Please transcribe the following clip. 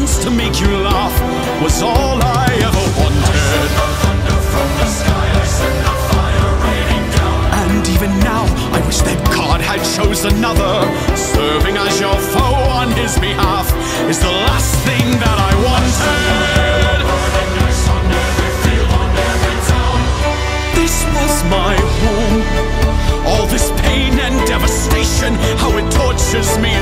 chance to make you laugh was all I ever wanted. Thunder from the sky, I sent the fire raining down. And even now, I wish that God had chose another. Serving as your foe on his behalf is the last thing that I wanted. Burning ice on every field, on every town. This was my home. All this pain and devastation, how it tortures me